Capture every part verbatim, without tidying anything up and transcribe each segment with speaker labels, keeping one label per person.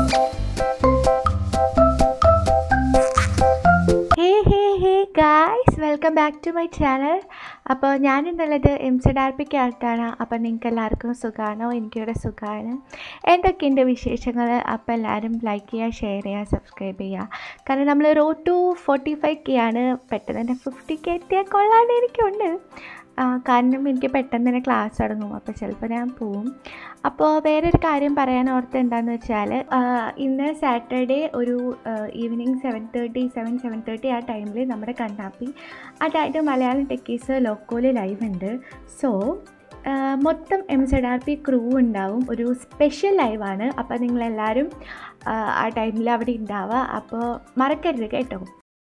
Speaker 1: Hey hey hey guys, welcome back to my channel. അപ്പോൾ ഞാനിന്നുള്ളത് M Z R pick ആയിട്ടാണ്. അപ്പോൾ നിങ്ങൾക്ക് എല്ലാവർക്കും സുഖമാണോ? എനിക്കിവിടെ സുഖമാണ്. എന്തൊക്കെയുണ്ട് വിശേഷങ്ങൾ? അപ്പോൾ എല്ലാവരും ലൈക്ക് ചെയ്യുക, ഷെയർ ചെയ്യുക, സബ്സ്ക്രൈബ് ചെയ്യുക. കാരണം നമ്മൾ road to forty five K ആണ്. പെട്ടെന്ന് തന്നെ ഫിഫ്റ്റി കെ എത്തിയാൽ കൊള്ളാൻ എനിക്കുണ്ട്. കാരണം എനിക്ക് പെട്ടെന്ന് തന്നെ ക്ലാസ് തുടങ്ങും. അപ്പോൾ ചിലപ്പോൾ ഞാൻ പോവും. അപ്പോൾ വേറൊരു കാര്യം പറയാൻ ഓർത്ത് എന്താണെന്ന് വെച്ചാൽ, ഇന്ന് സാറ്റർഡേ ഒരു evening seven thirty seven seven thirty ആ ടൈമിൽ നമ്മുടെ കണ്ണാപ്പി, അതായത് മലയാളം ടെക്കീസ് ലോക്കോയിൽ ലൈവ് ഉണ്ട്. സോ മൊത്തം M Z R P crew ഉണ്ടാവും. ഒരു സ്പെഷ്യൽ ലൈവാണ്. അപ്പോൾ നിങ്ങളെല്ലാവരും ആ ടൈമിൽ അവിടെ ഉണ്ടാവുക. അപ്പോൾ മറക്കരുത് കേട്ടോ.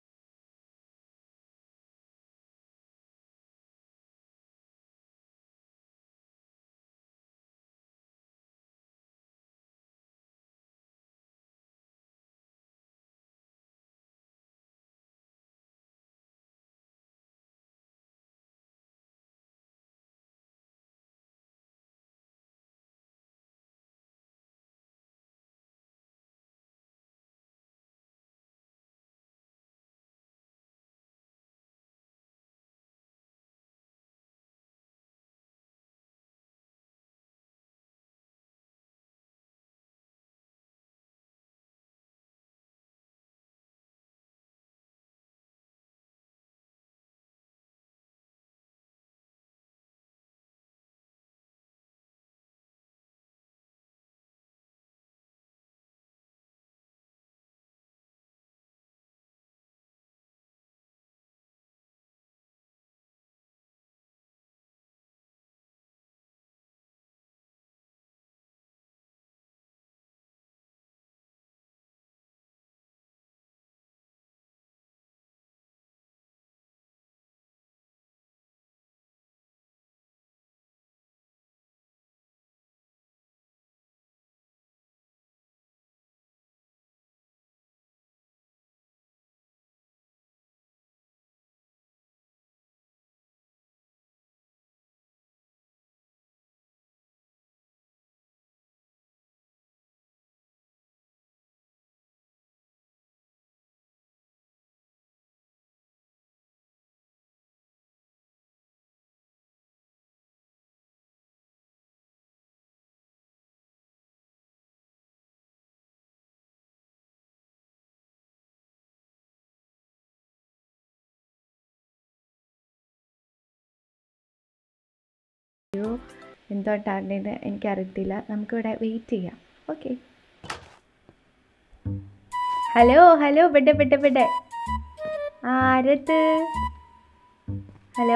Speaker 1: എന്തോട്ടാണെന്ന് എനിക്കറിയത്തില്ല. നമുക്കിവിടെ വെയിറ്റ് ചെയ്യാം. ഓക്കെ. ഹലോ ഹലോ ബെഡെ ബെഡെ ബെഡെ ആരത്? ഹലോ,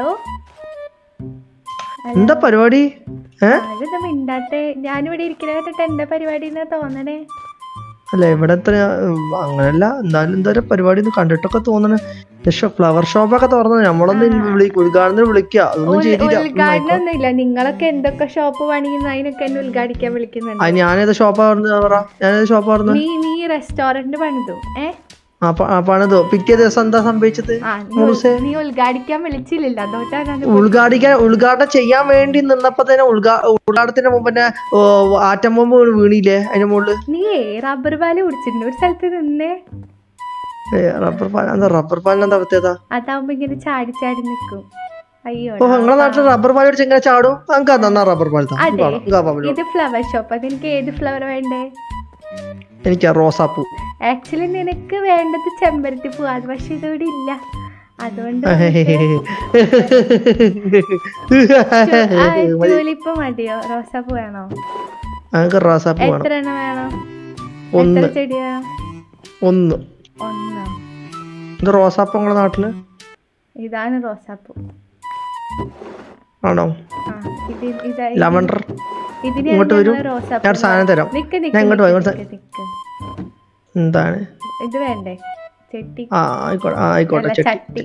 Speaker 2: എന്താ പരിപാടി?
Speaker 1: ആരത് മിണ്ടാട്ടെ? ഞാനിവിടെ ഇരിക്കണ കേട്ടിട്ട് എന്താ പരിപാടി എന്നാ തോന്നണേ?
Speaker 2: അല്ല, ഇവിടെ എത്ര അങ്ങനല്ല, എന്നാലും എന്തോരം പരിപാടി കണ്ടിട്ടൊക്കെ തോന്നണേ. ഫ്ലവർ ഷോപ്പൊക്കെ തുറന്നത് നമ്മളൊന്ന് ഉദ്ഘാടനം വിളിക്കുക. അതൊന്നും ചെയ്തില്ല.
Speaker 1: ഉദ്ഘാടനം ഇല്ല. നിങ്ങളൊക്കെ എന്തൊക്കെ ഷോപ്പ് പണിയുന്നു, അതിനൊക്കെ എന്നെ ഉദ്ഘാടിക്കാൻ വിളിക്കുന്നുണ്ട്.
Speaker 2: ഞാനേത് ഷോപ്പാ ഞാനേത് ഷോപ്പാ പറഞ്ഞു?
Speaker 1: നീ നീ റെസ്റ്റോറന്റ് പണിതു. ഏ
Speaker 2: പണിതോ? പിറ്റേ ദിവസം എന്താ സംഭവിച്ചത്?
Speaker 1: നീ ഉദ്ഘാടിക്കാൻ വിളിച്ചില്ല. അതോട്ടാണ്
Speaker 2: ഉദ്ഘാടിക്കാൻ ഉദ്ഘാടനം ചെയ്യാൻ വേണ്ടി നിന്നപ്പോ തന്നെ ഉദ്ഘാടനത്തിന് മുമ്പ് തന്നെ ആറ്റം ബോംബ് വീണില്ലേ അതിന്റെ മുകളിൽ?
Speaker 1: നീ റബ്ബർ പാല് കുടിച്ചിട്ടുണ്ട് ഒരു സ്ഥലത്ത് നിന്നേ.
Speaker 2: റബ്ബർ പാൽ എന്താ? റബ്ബർ പാലിന് എന്താ പ്രത്യേകത?
Speaker 1: അതാവുമ്പോ ഇങ്ങനെ ചാടി ചാടി നിക്കും. അയ്യോ,
Speaker 2: നിങ്ങളെ നാട്ടിൽ റബ്ബർ പാൽ കുടിച്ച് ഇങ്ങനെ ചാടും? നമുക്ക് തന്നാ റബ്ബർ പാൽ.
Speaker 1: ഇത് ഫ്ലവർ ഷോപ്പ്. അതെനിക്ക് ഏത് ഫ്ലവർ വേണ്ടേ?
Speaker 2: എനിക്ക് റോസാപ്പൂ.
Speaker 1: ആക്ച്വലി നിനക്ക് വേണ്ടത് ചെമ്പരത്തി പൂ. അത് പക്ഷെ ഇതോടെ ഇല്ല. അതുകൊണ്ട് ട്യൂലിപ്പ് മതിയോ? റോസാപ്പൂ വേണോ?
Speaker 2: റോസാപ്പൂ
Speaker 1: എത്ര എണ്ണം വേണം?
Speaker 2: ഒന്ന്
Speaker 1: ചെടിയാ? ഒന്ന്
Speaker 2: ഒന്ന്. ഇത് റോസാപ്പൂ നിങ്ങളെ നാട്ടില്?
Speaker 1: ഇതാണ് റോസാപ്പൂ.
Speaker 2: ആണോ? ലവണ്ടർ.
Speaker 1: ഇതിന്
Speaker 2: ഇങ്ങോട്ട് വരൂ, ഞാൻ സാധനം തരാം. ഞാൻ ഇങ്ങോട്ട് വാ. എന്താണ്
Speaker 1: ഇത് വേണ്ടേ? ചെട്ടി.
Speaker 2: ആ ആയിക്കോട്ടെ ആയിക്കോട്ടെ.
Speaker 1: ചട്ടി.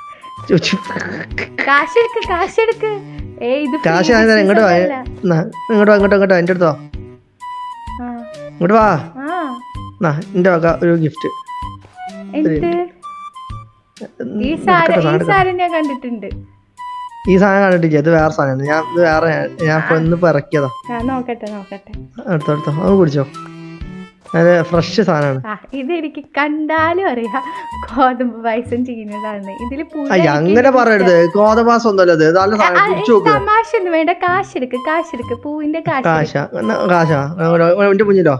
Speaker 1: കാശെടുക്ക് കാശെടുക്ക്.
Speaker 2: കാശ് ഞാൻ തരാം. ഇങ്ങോട്ട് വാ, ഇങ്ങോട്ട് വാ, ഇങ്ങോട്ട് ഇങ്ങോട്ട് എന്റെ അടുത്തോ. ഇങ്ങോട്ട് വാ. എന്റെ വക ഒരു ഗിഫ്റ്റ്.
Speaker 1: ഈ സാധനം ഞാൻ കണ്ടിട്ടുണ്ട്.
Speaker 2: ഈ സാധനം കണ്ടിട്ടില്ല. ഇത് വേറെ സാധനമാണ്. ഞാൻ ഇത് വേറെ ഞാൻ ഇപ്പൊ ഇന്നിപ്പോ ഇറക്കിയതാ.
Speaker 1: നോക്കട്ടെ നോക്കട്ടെ.
Speaker 2: അടുത്തടുത്തോ അത് കുടിച്ചോ. അതെ ഫ്രഷ് സാധനമാണ്.
Speaker 1: ആ ഇതെനിക്ക് കണ്ടാലും അറിയാം ഗോതമ്പ് പായസം ചെയ്യുന്നതാണ്. ഇതില്
Speaker 2: അങ്ങനെ പറയരുത്, ഗോതമാസം ഒന്നുമല്ല ഇത്, നല്ല സാധനം. പിടിച്ചു നോക്ക്.
Speaker 1: തമാശ ഒന്നും വേണ്ട, കാശെടുക്ക് കാശെടുക്ക് പൂവിന്റെ കാശ്.
Speaker 2: കാശാ കാശാ എന്റെ മുന്നിലോ?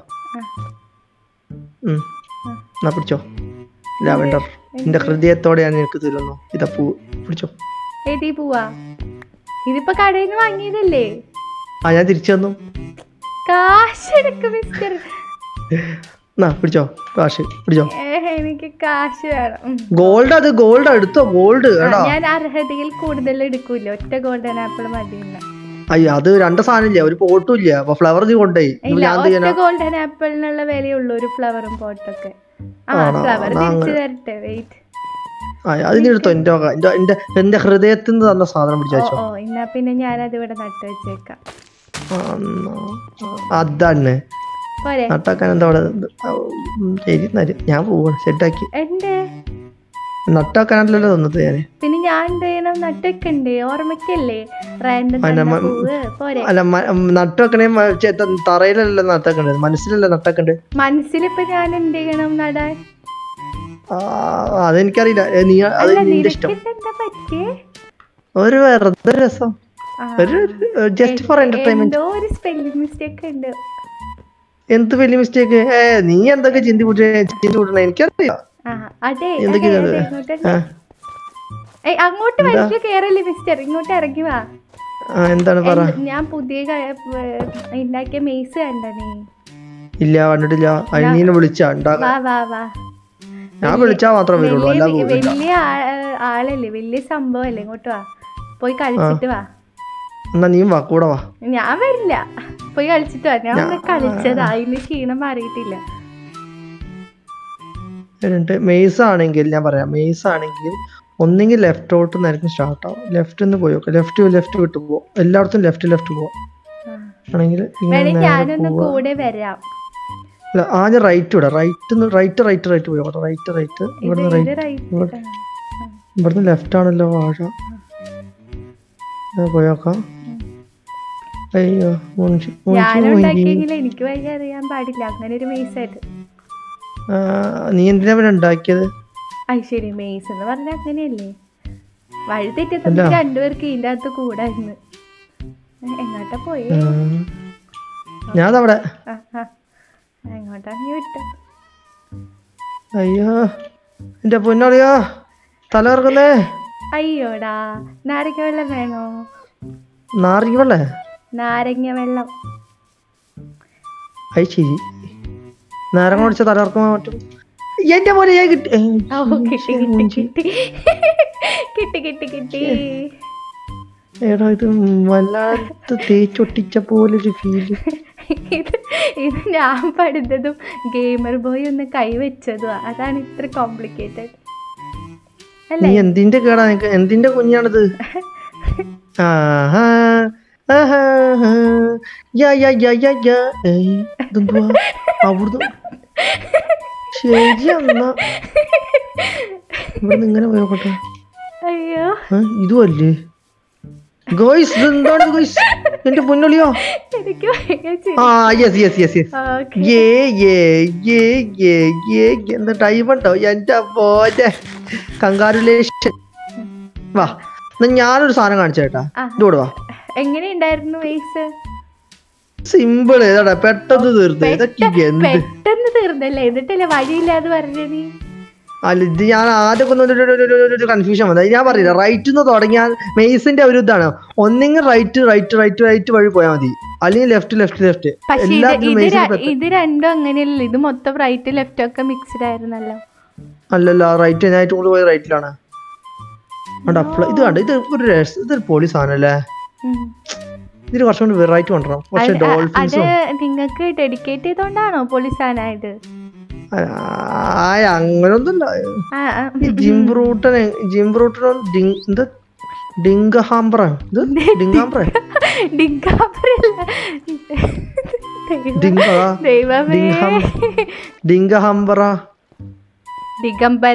Speaker 2: എന്നാ പിടിച്ചോ, ലാവെൻഡർ. എന്റെ ഹൃദയത്തോടെ ഞാൻ നിനക്ക് തരുന്നു. ഇതാ പൂ, പിടിച്ചോ.
Speaker 1: ഏതീ പൂവാ? ഇതിപ്പോ കടയിൽ നിന്ന് വാങ്ങിയതല്ലേ?
Speaker 2: ആ ഞാൻ തിരിച്ചു തന്നു.
Speaker 1: കാശെടുക്ക് മിസ്റ്റർ.
Speaker 2: പിടിച്ചോ കാശ്, പിടിച്ചോ.
Speaker 1: എനിക്ക് കാശ് വേണം.
Speaker 2: ഗോൾഡ്, അത് ഗോൾഡ് എടുത്തോ, ഗോൾഡ്.
Speaker 1: ഞാൻ അർഹതയിൽ കൂടുതൽ എടുക്കൂല, ഒറ്റ ഗോൾഡൻ ആപ്പിൾ മതി.
Speaker 2: അയ്യോ അത് രണ്ട് സാധനം ഇല്ല, ഒരു പോട്ടും ഇല്ല. അപ്പൊ ഫ്ലവർ നീ കൊണ്ടേ.
Speaker 1: ഒറ്റ ഗോൾഡൻ ആപ്പിളിനുള്ള വിലയുള്ളൂ ഒരു ഫ്ലവറും പോട്ടൊക്കെ. ഫ്ലവർ തിരിച്ചു തരട്ടെ, വെയിറ്റ്.
Speaker 2: അതിന് എടുത്തോ. എന്റെ എന്റെ എന്റെ ഹൃദയത്തിൽ നിന്ന് തന്ന സാധനം പിടിച്ചോ.
Speaker 1: ഓ എന്നാ പിന്നെ ഞാനത് ഇവിടെ നട്ട് വെച്ചേക്കാം.
Speaker 2: അതാണ് നട്ടാക്കാൻ എന്താ അവിടെ. ശരി ഞാൻ പോവാണ്, സെറ്റാക്കി. നട്ടാക്കാനല്ലോ തന്നത് ഞാന്.
Speaker 1: പിന്നെ ഞാൻ എന്ത് ചെയ്യണം? നട്ടൊക്കെണ്ടേ, ഓർമ്മക്കല്ലേ?
Speaker 2: അല്ല നട്ടുവെക്കണേ തറയിലല്ലോ നട്ടാക്കണ്ടത്, മനസ്സിലല്ലേ നട്ടാക്കണ്ടേ?
Speaker 1: മനസ്സിലിപ്പോ ഞാൻ എന്ത് ചെയ്യണം നടാൻ?
Speaker 2: അതെനിക്കറിയില്ല. നീ അത് നിന്റെ ഇഷ്ടം. ഒരു വെറുതെ രസം, ജസ്റ്റ് ഫോർ എന്റർടൈൻമെന്റ്. എന്ത് വലിയ മിസ്റ്റേക്ക്? ഏ നീ എന്തൊക്കെ ചിന്തി ചിന്തി കൂട്ടണേ എനിക്കറിയാം.
Speaker 1: അങ്ങോട്ട് വലിയ കേറല്ലേ മിസ്റ്റർ, ഇങ്ങോട്ട് ഇറങ്ങി വാ.
Speaker 2: എന്താണ് പറ?
Speaker 1: ഞാൻ പുതിയ ഉണ്ടാക്കിയ മെയ്സ് കണ്ട നീ?
Speaker 2: ഇല്ല കണ്ടിട്ടില്ല. നീനെ വിളിച്ചാ?
Speaker 1: വാ വാ വാ.
Speaker 2: ഞാൻ വിളിച്ചാ മാത്രമേ വരുള്ളൂ.
Speaker 1: വലിയ ആളല്ലേ, വലിയ സംഭവല്ലേ. ഇങ്ങോട്ട് വാ, പോയി കളിച്ചിട്ട് വാ.
Speaker 2: എന്നാ നീ വാ, കൂടെ വാ.
Speaker 1: ഞാൻ വരില്ല, പോയി കളിച്ചിട്ട് വാ. ഞാൻ കളിച്ചതാ, അതിന് ക്ഷീണം മാറിയിട്ടില്ല.
Speaker 2: മെയ്സ് ആണെങ്കിൽ ഞാൻ പറയാം, മെയ്സ് ആണെങ്കിൽ ഒന്നെങ്കിൽ ലെഫ്റ്റോട്ട് നിനക്ക് സ്റ്റാർട്ട് ആവും. ലെഫ്റ്റ് നിന്ന് പോയി നോക്കാം. ലെഫ്റ്റ് ലെഫ്റ്റ് വിട്ട് പോവാം, എല്ലായിടത്തും ലെഫ്റ്റ് ലെഫ്റ്റ് പോവാം. ആണെങ്കിൽ
Speaker 1: കൂടെ വരാം.
Speaker 2: അല്ല ആദ്യം റൈറ്റ് വിടാം. റൈറ്റ് റൈറ്റ് റൈറ്റ് റൈറ്റ് പോയി നോക്കാം. റൈറ്റ് റൈറ്റ് ഇവിടുന്ന് റൈറ്റ്, ഇവിടുന്ന് ലെഫ്റ്റ് ആണല്ലോ വാഴ. പോയി നോക്കാം. അയ്യോ
Speaker 1: എനിക്ക് വഴി അറിയാൻ പാടില്ല, അങ്ങനെ ഒരു മെയ്സായിട്ട്.
Speaker 2: നീ എന്തിനാ പിന്നെ ഉണ്ടാക്കിയത്?
Speaker 1: ശരി, മെയ്സ് എന്ന് പറഞ്ഞാൽ അങ്ങനെയല്ലേ. വഴി തെറ്റിയ രണ്ടുപേർക്ക് ഇതിന്റെ അകത്ത് കൂടായിരുന്നു. എങ്ങോട്ടാ പോയി?
Speaker 2: ഞാൻ അവിടെ.
Speaker 1: എങ്ങോട്ടാ നീ വിട്ട?
Speaker 2: അയ്യോ എന്റെ പൊന്നറിയോ, തല ഇറങ്ങുന്നേ.
Speaker 1: അയ്യോടാ, നാരങ്ങ വെള്ളം വേണോ?
Speaker 2: നാരങ്ങ വെള്ളം?
Speaker 1: നാരങ്ങ വെള്ളം.
Speaker 2: അത് ശരി, നാരങ്ങ കുടിച്ച തല ഇറക്കുമ്പോൾ പറ്റും. എന്റെ പോലെ കിട്ടി
Speaker 1: കിട്ടി കിട്ടി കിട്ടി.
Speaker 2: എടാ ഇത് വല്ലാത്ത തേച്ചൊട്ടിച്ച പോലൊരു ഫീല്.
Speaker 1: ഇത് ഇത് ഞാൻ പഠിത്തതും ഗെയിമർ ബോയ് ഒന്ന് കൈവച്ചതും, അതാണ് ഇത്ര കോംപ്ലിക്കേറ്റഡ്.
Speaker 2: നീ എന്തിന്റെ കേടാ, എന്തിന്റെ കുഞ്ഞാണിത്? അവിടുന്ന് ശരി എന്നാ ഇവിടുന്ന് ഇങ്ങനെ പോയോട്ടെ.
Speaker 1: അയ്യോ
Speaker 2: ഇതുമല്ലേ ഗോയ്സ്, ഇതെന്താണ് ഗോയ്സ്? എന്റെ പൊന്നളിയോ. ആ യെസ് യെസ് യെസ് യെസ് ഏ ഏ ഏ ഏ ഏ എന്താ ഡൈമണ്ടോ? എന്റെ പോരെ കൺഗ്രാജുലേഷൻ. വാ ഞാനൊരു സാധനം കാണിച്ചു കേട്ടാ, ഇതോട് വാ.
Speaker 1: എങ്ങനെയുണ്ടായിരുന്നു വേസ്?
Speaker 2: സിമ്പിൾ ഏതാടാ, പെട്ടെന്ന് തീർന്നു. ഇതൊക്കെ
Speaker 1: പെട്ടെന്ന് തീർന്നല്ലേ, എന്നിട്ടല്ലേ വഴിയില്ലാതെ പറഞ്ഞത്?
Speaker 2: അല്ല ഇത് ഞാൻ ആദ്യമൊക്കെ ഒരു കൺഫ്യൂഷൻ വന്നത്. ഞാൻ പറയില്ല, റൈറ്റ് നിന്ന് തുടങ്ങിയാൽ മെയ്സിന്റെ ഒരു ഇതാണ്, ഒന്നെങ്കിൽ റൈറ്റ് റൈറ്റ് റൈറ്റ് റൈറ്റ് വഴി പോയാൽ മതി, അല്ലെങ്കിൽ ലെഫ്റ്റ് ലെഫ്റ്റ് ലെഫ്റ്റ്.
Speaker 1: ഇത് രണ്ടും അങ്ങനെയല്ലേ, ഇത് മൊത്തം റൈറ്റ് ലെഫ്റ്റ് ഒക്കെ മിക്സ്ഡ് ആയിരുന്നല്ലോ.
Speaker 2: അല്ലല്ലോ, റൈറ്റ് ഞാനായിട്ട് കൊണ്ട് പോയ റൈറ്റിലാണ്. ഇത് കണ്ട, ഇത് ഒരു ഇതൊരു പൊളി സാധനല്ലേ. ഇതിന് കുറച്ചും കൂടി വെറൈറ്റി കൊണ്ടുവരണം. പക്ഷെ ഡോൾഫിൻസും
Speaker 1: നിങ്ങൾക്ക് ഡെഡിക്കേറ്റ് ചെയ്തോണ്ടാണോ പൊളി സാധനമായത്?
Speaker 2: അങ്ങനൊന്നുമില്ല. ജിംബ്രൂട്ടന് ജിംബ്രൂട്ടനോ എന്താ ഡിങ്കഹാംബ്ര, ഇത് ഡിങ്കാംബ്ര ഡിങ്കഹംബ്ര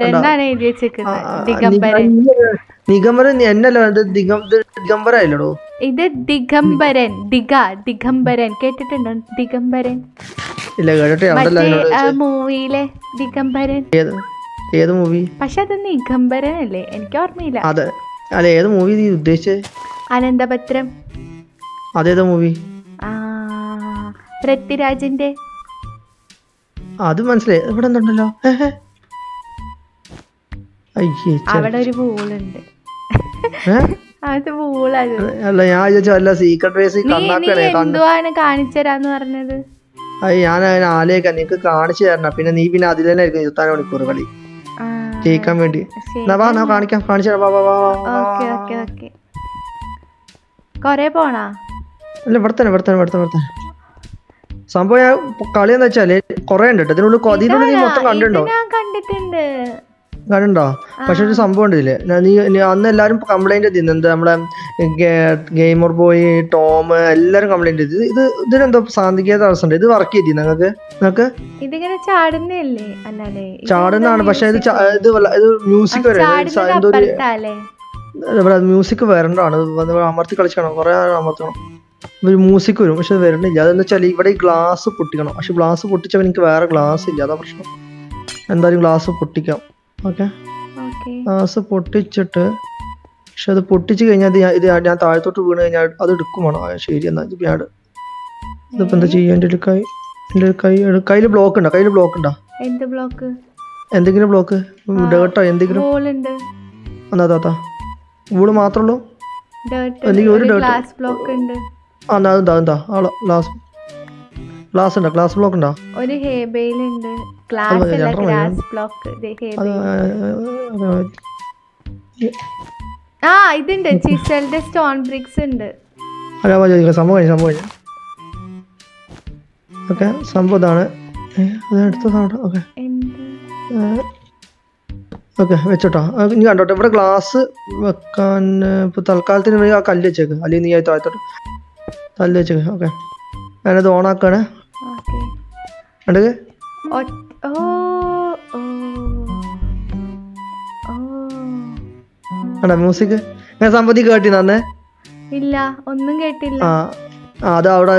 Speaker 2: നിഗംബരൻ എന്നല്ലോ, ദിഗംബര അല്ലടോ.
Speaker 1: ഇത് ദിഗംബരൻ. ദിഗ ദിഗംബരൻ കേട്ടിട്ടുണ്ടോ? ദിഗംബരൻ
Speaker 2: ഇല്ല കേട്ടിട്ട്
Speaker 1: മൂവിയിലെ ദിഗംബരൻ.
Speaker 2: ഏത് മൂവി?
Speaker 1: പക്ഷെ അത് നിഗംബരൻ അല്ലേ? എനിക്ക് ഓർമ്മയില്ല.
Speaker 2: അതെ അല്ല, ഏത് മൂവി നീ ഉദ്ദേശിച്ചത്?
Speaker 1: അനന്തപത്രം.
Speaker 2: അതേതാ മൂവി?
Speaker 1: ആ പൃഥ്വിരാജിന്റെ.
Speaker 2: അത് മനസ്സിലായി. ഇവിടെ എന്തുണ്ടല്ലോ,
Speaker 1: അവിടെ ഒരു പൂളുണ്ട്. അത് പൂളാണ്.
Speaker 2: അല്ല ഞാൻ വിചാരിച്ചല്ല സീക്രട്ട് റേസ്.
Speaker 1: എന്തുവാണ് കാണിച്ചു തരാന്ന് പറഞ്ഞത്?
Speaker 2: അത് ഞാൻ അതിന് ആലേക്ക നിനക്ക് കാണിച്ചു തരണം. പിന്നെ നീ പിന്നെ അതിൽ തന്നെ ആയിരിക്കും ഇരുപത്താറ് മണിക്കൂർ കളി ജയിക്കാൻ വേണ്ടി. വാ ഞാൻ കാണിക്കാം, കാണിച്ചു തരാം.
Speaker 1: കൊറേ പോണാ?
Speaker 2: അല്ല ഇവിടെ തന്നെ ഇവിടെ തന്നെ ഇവിടെ തന്നെ ഇവിടെ തന്നെ സംഭവം. ഞാൻ കളി എന്ന് വെച്ചാല് കൊറേ ഉണ്ട്. ഇതിനുള്ളിൽ ഇതിനുള്ളിൽ നീ മൊത്തം കണ്ടിട്ടുണ്ടോ?
Speaker 1: കണ്ടിട്ടുണ്ട്.
Speaker 2: കണ്ടോ? പക്ഷെ ഒരു സംഭവം ഉണ്ട് ഇതില്. നീ അന്ന് എല്ലാരും കംപ്ലൈന്റ് ചെയ്തിരുന്നു. എന്താ നമ്മളെ ഗെയിമർ ബോയ്, ടോം എല്ലാരും കംപ്ലൈന്റ് ചെയ്തു. ഇത് ഇതിനെന്തോ സാന്തിക തടസ്സം ഉണ്ട്. ഇത് വർക്ക് ചെയ്തി നിങ്ങൾക്ക് നിങ്ങൾക്ക്
Speaker 1: ഇതിങ്ങനെ ചാടുന്നല്ലേ? അല്ലേ
Speaker 2: ചാടുന്നതാണ്. പക്ഷെ ഇത് ഇത് ഇത് മ്യൂസിക് വരെ എന്തോ മ്യൂസിക് വരണ്ടാണ്. അമർത്തി കളിക്കണം, കുറെ അമർത്തണം. ഒരു മ്യൂസിക് വരും പക്ഷെ വരണില്ല. അതെന്ന് വെച്ചാൽ ഇവിടെ ഈ ഗ്ലാസ് പൊട്ടിക്കണം. പക്ഷെ ഗ്ലാസ് പൊട്ടിച്ചാൽ എനിക്ക് വേറെ ഗ്ലാസ് ഇല്ല, അതാ പ്രശ്നം. എന്തായാലും ഗ്ലാസ് പൊട്ടിക്കാം. ഓക്കെ, ഗ്ലാസ് പൊട്ടിച്ചിട്ട് പക്ഷെ അത് പൊട്ടിച്ച് കഴിഞ്ഞാൽ ഇത് ഞാൻ താഴത്തോട്ട് വീണ് കഴിഞ്ഞാൽ അത് എടുക്കുവാണോ? ശരി എന്നാ ഇത് ഞാൻ ഇതിപ്പോ എന്താ ചെയ്യാ? എൻ്റെ കൈ എൻ്റെ കൈ കയ്യിൽ ബ്ലോക്ക് ഉണ്ടോ? കയ്യിൽ ബ്ലോക്ക് ഉണ്ടോ? എന്തെങ്കിലും ബ്ലോക്ക് ഡേർട്ടോ എന്തെങ്കിലും? എന്നാ താത്താ വൂള് മാത്രമേ ഉള്ളൂ? എനിക്ക് ഒരു ഡേർട്ട് ആ എന്താ എന്താ ഗ്ലാസ് ഗ്ലാസ് ഉണ്ടോ? ഗ്ലാസ് ബ്ലോക്ക് ഉണ്ടോ?
Speaker 1: ഒരു ഹേബയിലുണ്ട് ഗ്ലാസ് ബ്ലോക്ക്. ആ ഇതുണ്ട്, ചിസൽഡ് സ്റ്റോൺ ബ്രിക്സ് ഉണ്ട്.
Speaker 2: അല്ല സംഭവം കഴിഞ്ഞു സംഭവം കഴിഞ്ഞു ഓക്കെ. സംഭവം ഇതാണ്. അടുത്ത സാധനം. ഓക്കെ ഓക്കെ വെച്ചോട്ടോ. ഇനി കണ്ടോട്ടെ ഇവിടെ ഗ്ലാസ് വെക്കാൻ ഇപ്പൊ തൽക്കാലത്തിന് ആ കല്ല് വെച്ചേക്ക്, അല്ലെങ്കിൽ നീ ആയി താഴത്തോട്ട് കല്ല് വെച്ചേക്ക്. ഓക്കെ ഞാനത് ഓണാക്കാണ്. കണ്ടത് കണ്ടാ മ്യൂസിക്? ഞാൻ സമ്പത്തി കേട്ടി നന്നേ
Speaker 1: ഇല്ല, ഒന്നും കേട്ടില്ല.
Speaker 2: ആ അത് അവിടെ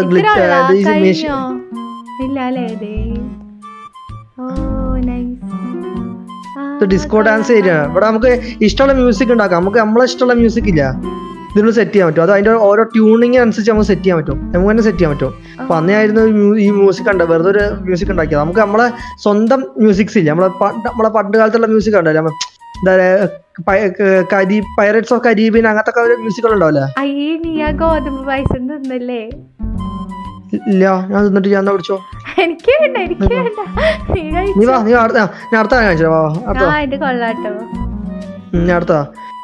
Speaker 2: ഡിസ്കോ ഡാൻസ് ഏരിയ. ഇവിടെ നമുക്ക് ഇഷ്ടമുള്ള മ്യൂസിക് ഉണ്ടാക്കാം. നമുക്ക് നമ്മളെ ഇഷ്ടമുള്ള മ്യൂസിക് ഇല്ല ഇതിന് സെറ്റ് ചെയ്യാൻ പറ്റും. അത് അതിന്റെ ഓരോ ട്യൂണിങ് അനുസരിച്ച് നമുക്ക് സെറ്റ് ചെയ്യാൻ പറ്റും. നമുക്ക് തന്നെ സെറ്റ് ചെയ്യാൻ പറ്റും. അപ്പൊ അന്നേ ആയിരുന്നു ഈ മ്യൂസിക് ഉണ്ട്, വെറുതെ ഒരു മ്യൂസിക് ഉണ്ടാക്കിയത്. നമുക്ക് നമ്മളെ സ്വന്തം മ്യൂസിക്സ് ഇല്ല. നമ്മളെ നമ്മളെ പണ്ട് കാലത്തുള്ള മ്യൂസിക് ഉണ്ടല്ലോ, എന്താ കരീ പൈററ്റ്സ് ഓഫ് കരീബിയൻ അങ്ങനത്തെ ഒരു മ്യൂസിക്കുകൾ ഉണ്ടാവില്ലേ? ഇല്ല ഞാൻ തിന്നിട്ട് ഞാൻ കുടിച്ചോ. നീ വാ, നീ അടുത്ത ഞാൻ അടുത്ത കാണിച്ചോ. ഞാൻ അടുത്താ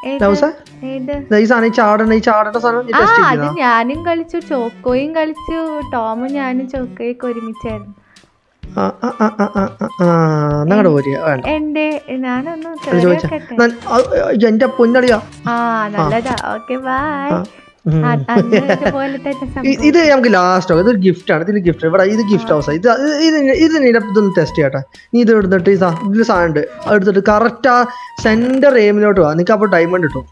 Speaker 2: ഈ സാധനം ഈ ചാടണ ഈ ചാടേണ്ട സാധനം
Speaker 1: ഞാനും കളിച്ചു, ചോക്കോയും കളിച്ചു. ടോമും ഞാനും ചോക്കോയൊക്കെ ഒരുമിച്ചായിരുന്നു.
Speaker 2: എന്റെ പൊന്നടിയാ. ഇത് നമുക്ക് ലാസ്റ്റ് ഇതൊരു ഗിഫ്റ്റ് ആണ്. ഇതിന് ഗിഫ്റ്റ് ഇവിടെ ഇത് ഗിഫ്റ്റ് ഹൗസ്. ഇത് ഇത് ഇതൊന്ന് ടെസ്റ്റ് ചെയ്യട്ടെ. നീ ഇത് എടുത്തിട്ട് ഈ ഇതിൽ സാധനം ഉണ്ട് എടുത്തിട്ട് കറക്റ്റ് ആ സെന്റർ എയിമിലോട്ട് പോവാ. നിനക്ക് അപ്പോൾ ഡയമണ്ട് കിട്ടും.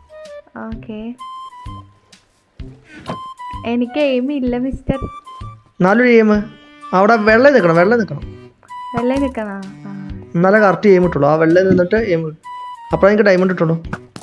Speaker 1: എനിക്ക് എയിം ഇല്ല മിസ്റ്റർ.
Speaker 2: നല്ലൊരു എയിം അവിടെ വെള്ളം നിൽക്കണം, വെള്ളം നിൽക്കണം,
Speaker 1: വെള്ളം നിൽക്കണം.
Speaker 2: എന്നാലേ കറക്റ്റ് എയിം കിട്ടുള്ളൂ. ആ വെള്ളം നിന്നിട്ട് എയിം അപ്പോഴേ എനിക്ക് ഡയമണ്ട് കിട്ടുള്ളൂ.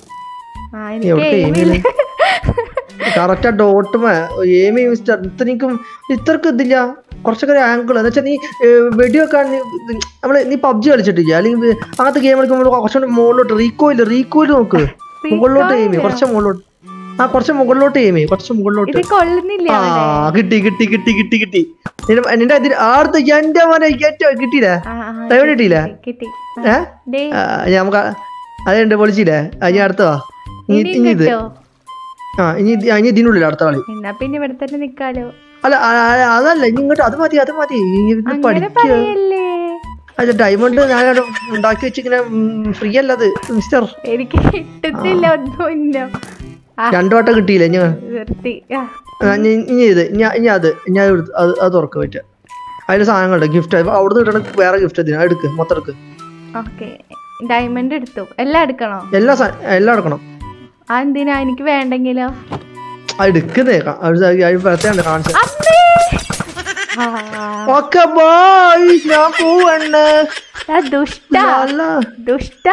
Speaker 2: കറക്റ്റ് ആ ഡോട്ടുമേ എയിം മിസ്റ്റർ. ഇത്രക്കും ഇത്രക്ക് ഇതില്ല, കുറച്ചൊക്കെ ഒരു ആംഗിൾ എന്ന് വെച്ചാൽ നീ വെടിവെക്കാൻ നമ്മള് നീ പബ്ജി കളിച്ചിട്ടില്ല, അല്ലെങ്കിൽ അങ്ങനത്തെ ഗെയിം കളിക്കുമ്പോൾ കുറച്ചുകൂടി മുകളിലോട്ട് റീകോയിൽ റീകോയിൽ നോക്ക്, മുകളിലോട്ട് എയിം കുറച്ച് മുകളിലോട്ട്. ആ കുറച്ച് മുകളിലോട്ട് എയിമേ, കുറച്ച് മുകളിലോട്ട്. ആ കിട്ടി കിട്ടി കിട്ടി കിട്ടി കിട്ടി. നിന്റെ അതിൽ ആർത്ത് എന്റെ മോനെ കിട്ടിയില്ലേ? ഡയമണ്ട് കിട്ടിയില്ലേ? ഏഹ് നമുക്ക് അതുണ്ട് പൊളിച്ചില്ലേ? ഇനി അടുത്തതാ ഇനി ഇത്. ആ ഇനി ഇനി ഇതിനുള്ളിൽ അടുത്ത കളി. അല്ല അതല്ല ഇനി ഇങ്ങോട്ട് അത് മതി അത് മതി പഠിക്കുക. അല്ല ഡയമണ്ട് ഞാൻ ഉണ്ടാക്കി വെച്ചിങ്ങനെ ഫ്രീ അല്ലത് മിസ്റ്റർ.
Speaker 1: എനിക്ക് കിട്ടത്തില്ല ഒന്നുമില്ല.
Speaker 2: രണ്ടു വട്ടം കിട്ടിയില്ല. ഞാൻ ഇനി ഇത് ഇനി അത് ഞാൻ അത് അത് തുറക്ക പറ്റുക. അതിന്റെ സാധനങ്ങളുണ്ട് ഗിഫ്റ്റ്. അവിടുന്ന് കിട്ടണ വേറെ ഗിഫ്റ്റ് അതിന് എടുക്ക്, മൊത്തം എടുക്ക്.
Speaker 1: ഡയമണ്ട് എടുത്തു. എല്ലാം എടുക്കണോ?
Speaker 2: എല്ലാ എല്ലാം എടുക്കണം.
Speaker 1: എന്തിനാ? എനിക്ക് വേണ്ടെങ്കിലോ?
Speaker 2: എടുക്കുന്നേ പ്രത്യേകം കാണിച്ചു
Speaker 1: അമ്മേ. ആ,
Speaker 2: ഓക്കെ ബോയ് ഞാൻ പോവണ്ണ
Speaker 1: ആ ദുഷ്ടാ ദുഷ്ടാ.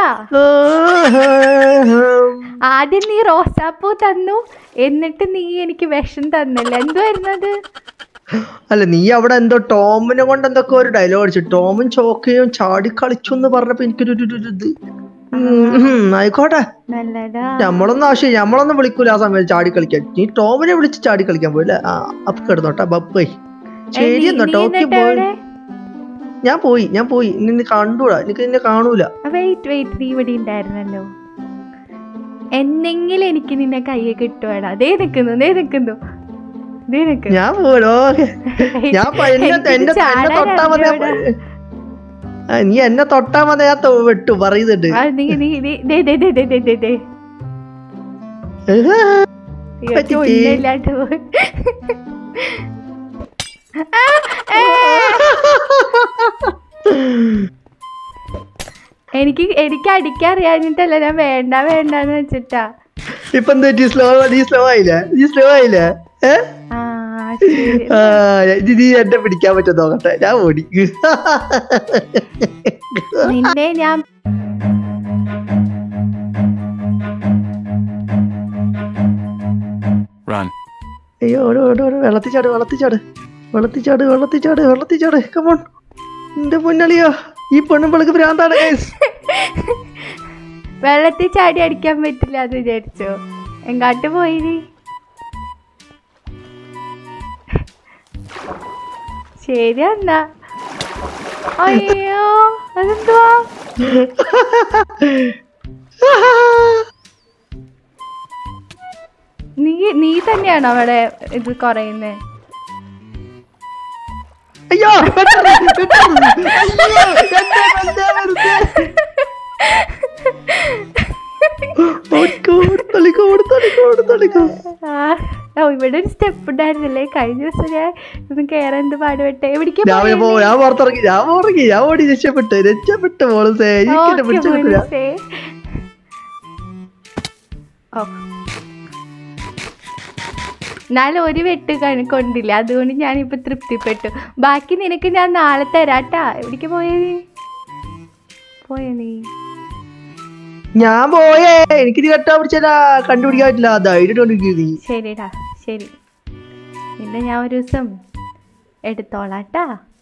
Speaker 1: ആദ്യം നീ റോസാപ്പൂ തന്നു, എന്നിട്ട് നീ എനിക്ക് വിഷം തന്നില്ല. എന്തുവായിരുന്നു അത്?
Speaker 2: അല്ല നീ അവിടെ എന്തോ ടോമിനെ കൊണ്ട് എന്തൊക്കെ ഒരു ഡയലോഗ് അടിച്ചു. ടോമും ചോക്കയും ചാടി കളിച്ചു എന്ന് പറഞ്ഞപ്പോ എനിക്കൊരു ഒരു ഇത്. ആയിക്കോട്ടെ,
Speaker 1: നല്ലതാ.
Speaker 2: നമ്മളൊന്നും ആവശ്യം നമ്മളൊന്നും വിളിക്കൂല ആ സമയത്ത് ചാടി കളിക്കാൻ. നീ ടോമിനെ വിളിച്ച് ചാടി കളിക്കാൻ പോയില്ലേ? ആ അപ്പൊ കിടന്നോട്ടാ ബപ്പേ. ശരി എന്നാ ടോക്കി പോയി. ഞാൻ പോയി ഞാൻ പോയി നിന്നെ കണ്ടൂടാ, എനിക്ക് നിന്നെ കാണൂല.
Speaker 1: വെയിറ്റ് വെയിറ്റ് നീ ഇവിടെ ഉണ്ടായിരുന്നല്ലോ. എന്നെങ്കിലും എനിക്ക് നിന്നെ കയ്യെ കിട്ടുവാടാ. ദേ നിക്കുന്നു ദേ നിക്കുന്നു ദേ നിക്കുന്നു.
Speaker 2: ഞാൻ പോലോ ഞാൻ എന്നെ തൊട്ടാ മതി. നീ എന്നെ തൊട്ടാ മതി, ഞാൻ വെട്ടു പറയുന്നുണ്ട്.
Speaker 1: എനിക്ക് എനിക്ക് അടിക്കാൻ അറിയാഞ്ഞിട്ടല്ല, ഞാൻ വേണ്ട വേണ്ടെന്ന് വെച്ചിട്ടാ.
Speaker 2: ഇപ്പൊ എന്താ സ്ലോ നീ സ്ലോ ആയില്ലേ? നീ സ്ലോ ആയില്ലേ? നീ എന്നെ പിടിക്കാൻ പറ്റും നോക്കട്ടെ, ഞാൻ ഓടി.
Speaker 1: നിന്നെ ഞാൻ
Speaker 2: അയ്യോ ഓടോ ഓടോ വെള്ളത്തിച്ചാട് വെള്ളത്തിച്ചാട് വെള്ളത്തിച്ചാട് വെള്ളത്തിച്ചാട് വെള്ളത്തിച്ചാട് കമോൺ. എന്റെ മുന്നളിയോ ഈ പെണ്ണുമ്പളക്ക് ഭ്രാന്താണ്.
Speaker 1: വെള്ളത്തിൽ ചാടി അടിക്കാൻ പറ്റില്ല എന്ന് വിചാരിച്ചോ? എങ്ങാട്ട് പോയി? ശരി എന്നാ. അയ്യോ അതെന്തുവാ? നീ നീ തന്നെയാണോ അവിടെ ഇത് കുറയുന്നേ?
Speaker 2: അയ്യോ
Speaker 1: ഇവിടെ ഒരു സ്റ്റെപ്പ് ഉണ്ടായിരുന്നില്ലേ? കഴിഞ്ഞ ദിവസം ഞാൻ ഒന്ന് കേറേണ്ട പാടുപെട്ടെ.
Speaker 2: ഞാൻ പുറത്തിറങ്ങി ഞാൻ ഉറങ്ങി ഞാൻ ഓടി രക്ഷപ്പെട്ടു രക്ഷപ്പെട്ടു മോളെ.
Speaker 1: എന്നാലും ഒരു വെട്ട് കൊണ്ടില്ല, അതുകൊണ്ട് ഞാനിപ്പോ തൃപ്തിപ്പെട്ടു. ബാക്കി നിനക്ക് ഞാൻ നാളെ തരാട്ടാ. എവിടേക്ക് പോയേ പോയ നീ?
Speaker 2: ഞാൻ പോയേ, എനിക്കിത് കെട്ടാ പിടിച്ചാ കണ്ടുപിടിക്കാൻ പറ്റില്ല. ധൈര്യം.
Speaker 1: ശരിടാ ശരി, പിന്നെ ഞാൻ ഒരു ദിവസം എടുത്തോളാട്ടാ.